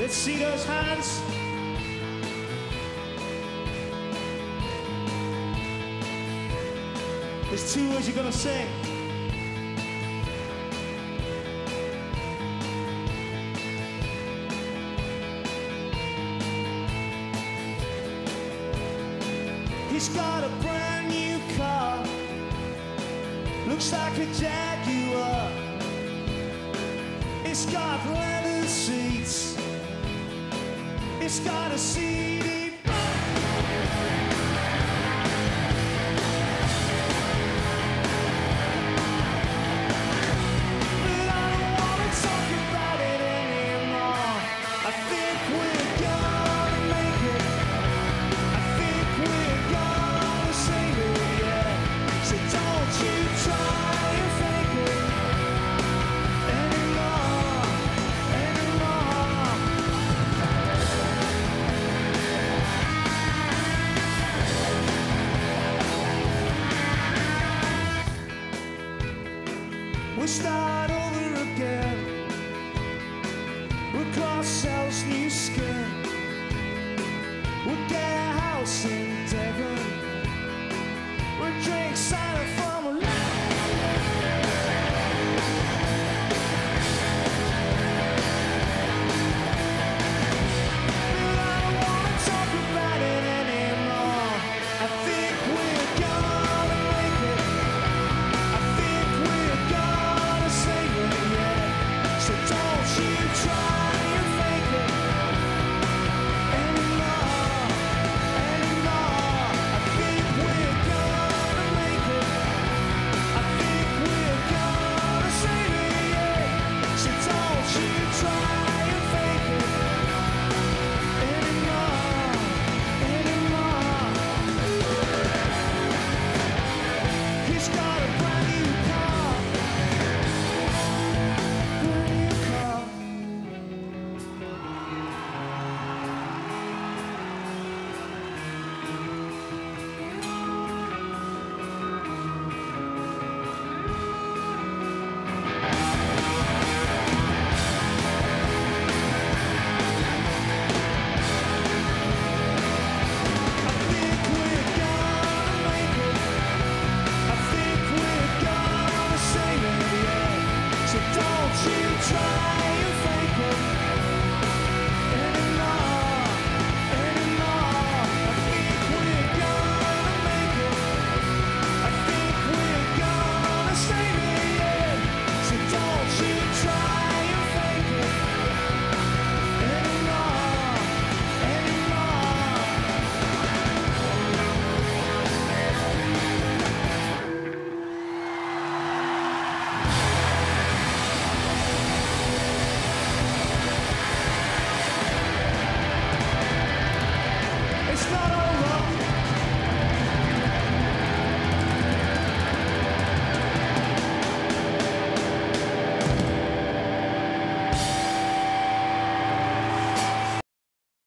Let's see those hands. There's two words you're gonna sing. He's got a brand new car, looks like a Jaguar. It's got leather seats, it's got a CD. But I don't wanna talk about it anymore. I think we're gonna make it. I think we're gonna sing it, yeah. So don't you try and fake it anymore, anymore. We'll start over again. We'll grow ourselves new skin. We'll get a house in Devon. We'll drink cider.